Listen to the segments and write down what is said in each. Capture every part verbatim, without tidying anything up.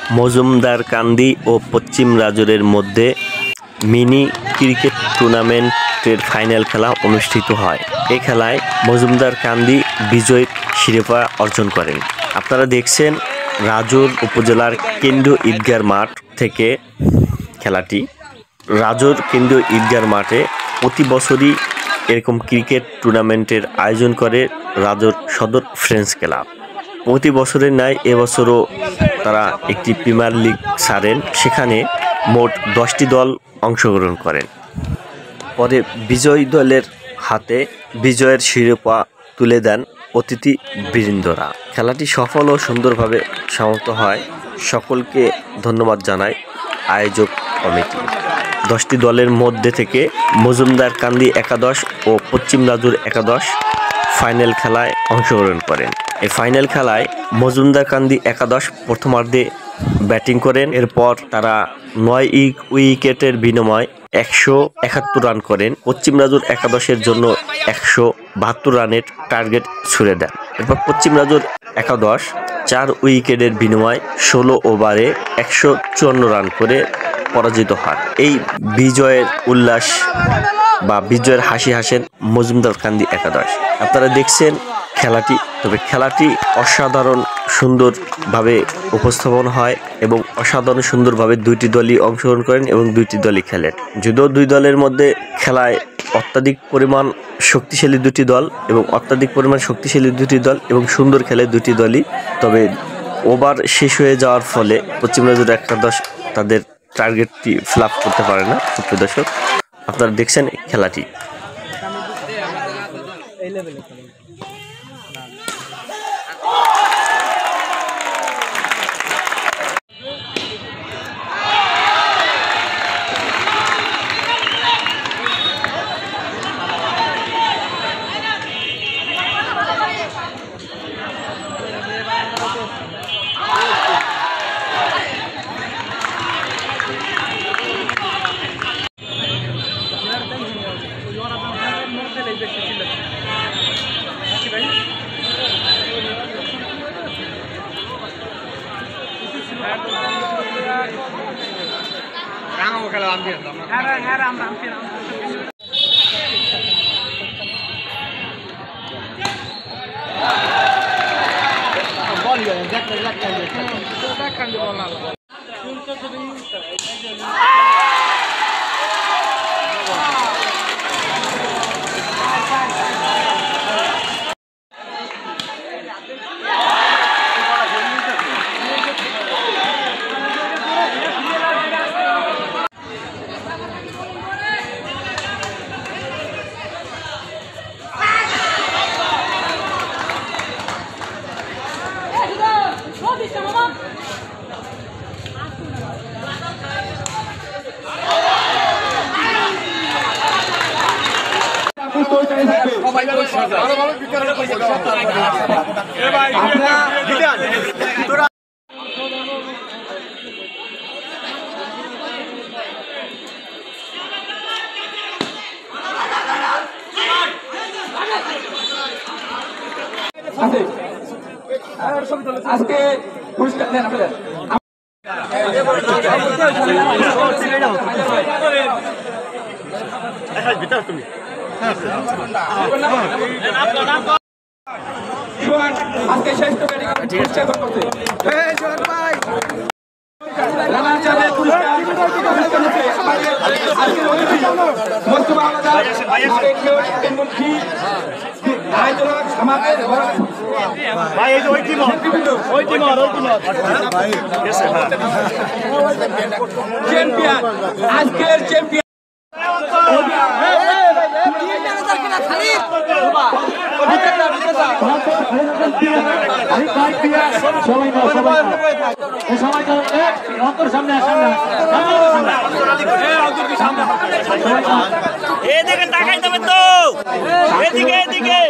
মজুমদারকান্দি ও পশ্চিম রাজুরের মধ্যে mini cricket টুর্নামেন্টের final খেলা অনুষ্ঠিত হয়। এই খেলায় মজুমদারকান্দি বিজয়ী শিরোপা অর্জন করেন। আপনারা দেখছেন রাজুর উপজেলার কেন্দ্রীয় ঈদগাহ মাঠ থেকে খেলাটি। রাজুর কেন্দ্রীয় ঈদগাহ মাঠে প্রতি বছরই এরকম ক্রিকেট টুর্নামেন্টের আয়োজন করে রাজুর সদর ফ্রেন্ডস ক্লাব। প্রতি বছরের ন্যায় এবছরও তারা একটি প্রিমিয়ার লিগ ছাড়েন, সেখানে মোট দশটি দল অংশগ্রহণ করেন। পরে বিজয়ী দলের হাতে বিজয়ের শিরোপা তুলে দেন অতিথি বৃন্দরা। খেলাটি সফল ও সুন্দরভাবে সমাপ্ত হয়। সকলকে ধন্যবাদ জানায় আয়োজক কমিটি। দশটি দলের মধ্যে থেকে মজুমদারকান্দি একাদশ ও পশ্চিম রাজুর একাদশ ফাইনাল খেলায় অংশগ্রহণ করেন। এই ফাইনাল খেলায় মজুমদারকান্দি একাদশ প্রথমার্ধে ব্যাটিং করেন। এরপর তারা নয় উইকেটের বিনিময়ে একশো একাত্তর রান করেন। পশ্চিম রাজুর একাদশের জন্য একশো বাহাত্তর রানের টার্গেট ছুড়ে দেন। এরপর পশ্চিম রাজুর একাদশ চার উইকেটের বিনিময়ে ষোলো ওভারে একশো চুয়ান্ন রান করে পরাজিত হয়। এই বিজয়ের উল্লাস বা বিজয়ের হাসি হাসেন মজুমদারকান্দি একাদশ। আপনারা দেখছেন খেলাটি, তবে খেলাটি অসাধারণ সুন্দরভাবে উপস্থাপন হয় এবং অসাধারণ সুন্দরভাবে দুইটি দলই অংশগ্রহণ করেন এবং দুইটি দলই খেলেন। যদিও দুই দলের মধ্যে খেলায় অত্যাধিক পরিমাণ শক্তিশালী দুটি দল এবং অত্যাধিক পরিমাণ শক্তিশালী দুটি দল এবং সুন্দর খেলে দুটি দলই, তবে ওভার শেষ হয়ে যাওয়ার ফলে পশ্চিম রাজুর একাদশ তাদের টার্গেটটি ফ্লাপ করতে পারে না। সুপ্রিয় দর্শক, আপনারা দেখছেন খেলাটি। আজকে পুরস্কার দেন আপনাদের। আজকে শ্রেষ্ঠ ব্যাটিং করতে চ্যাম্পিয়ন আজকের চ্যাম্পিয়ন এদিকে তাকাই দেবে তো, এদিকে এদিকে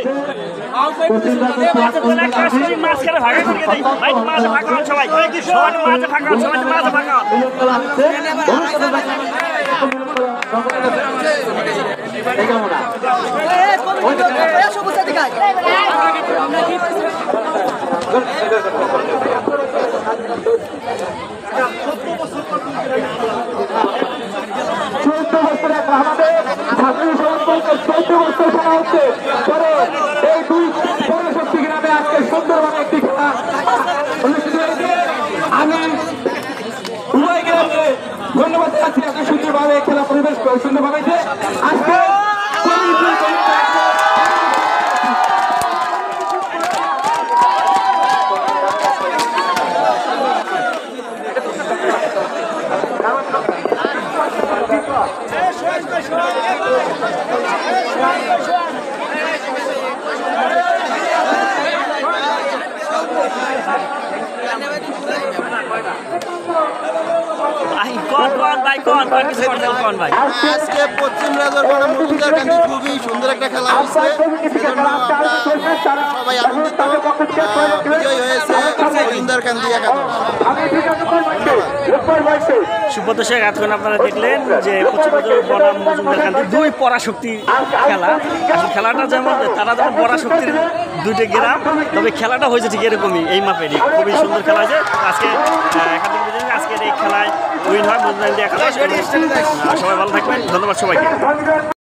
মাঝখানে ভাগা করে দেয় ভাই, মাঝে ভাগা সবাই সবাই মাঝে ভাগা সবাই মাঝে ভাগা। এই কেমন চৌদ্দ বছরে আমাদের ছাত্রী সম্পর্কে চৌদ্দ বছর শোনা হচ্ছে এই দুই পৌরশক্তি গ্রামে আজকে সুন্দরভাবে একটি খেলা অনুষ্ঠিত হয়েছে। আমি উভয় গ্রামকে ধন্যবাদ জানাচ্ছি এত সুন্দরভাবে খেলা পরিবেশ সুন্দরভাবে আজকে আজকে পশ্চিম রাজরপাড়া মজুমদার কান্দি খুবই সুন্দর একটা খেলা হচ্ছে, সেজন্য আমরা সবাই আনন্দিত। বিজয় হয়েছে মজুমদার কান্দি একাদশ। সুপ্রদর্শক এতক্ষণ আপনারা দেখলেন যে পশ্চিমবঙ্গের বনাম মজুমদার কান্দি দুই পরাশক্তি খেলা। আসলে খেলাটা যেমন তারা যেমন পরাশক্তির দুইটি গ্রাম, তবে খেলাটা হয়েছে ঠিক এরকমই এই মাপেরই খুবই সুন্দর খেলা হয়েছে। আজকে এখান থেকে আজকের এই খেলায় উইন হয় মজুমদার কান্দি একাদশ। সবাই ভালো থাকবেন, ধন্যবাদ সবাইকে।